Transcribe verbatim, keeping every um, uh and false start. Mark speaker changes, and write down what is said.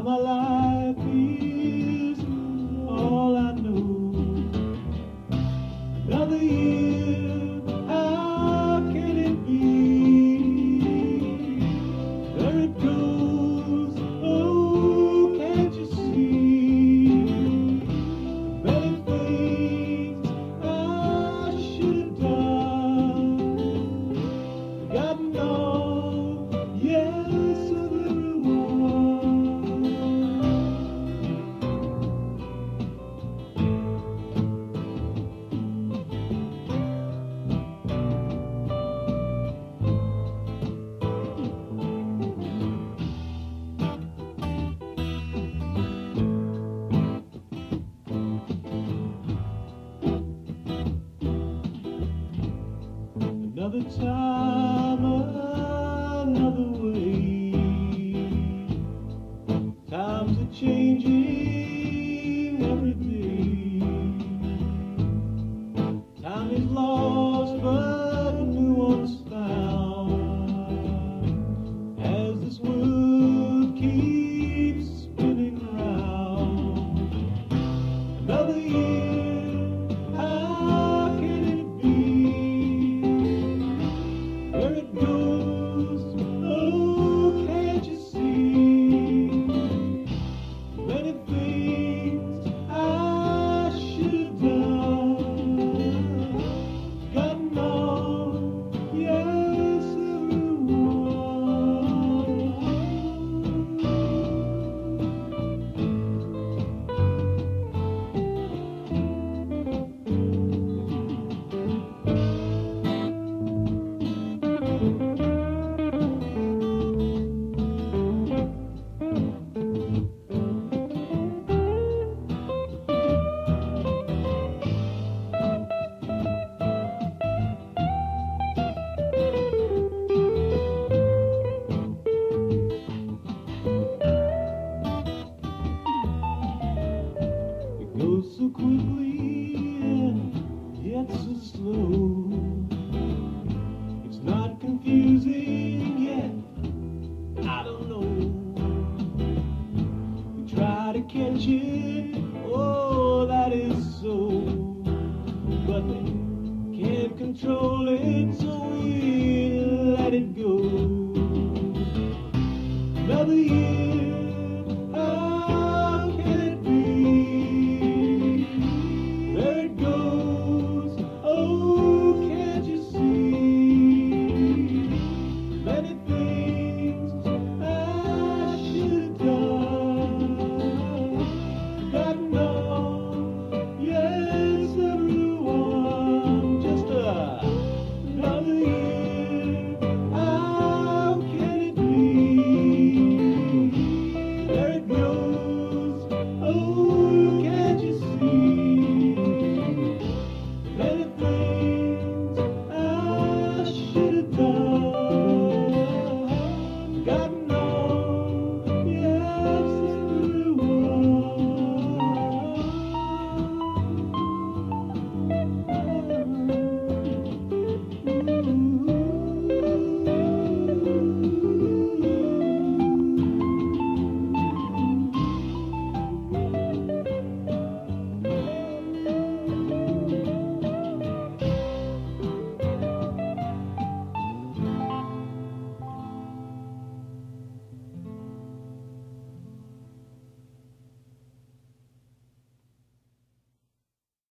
Speaker 1: my life is all I know. Another year, how can it be? There it goes, oh, can't you see? Many things I should have done, forgotten all, yes, of everyone. Another time, another way. Times are changing every day. Time is lost, but new ones found. As this world keeps spinning round. Another year, how can it be? Where it goes, oh, can't you see? Many things I should have done, gotten all, yes, it goes so quickly and yet so slow. It's not confusing yet, I don't know. We try to catch it, oh, that is so, but they can't control it, so we let it go. Another year,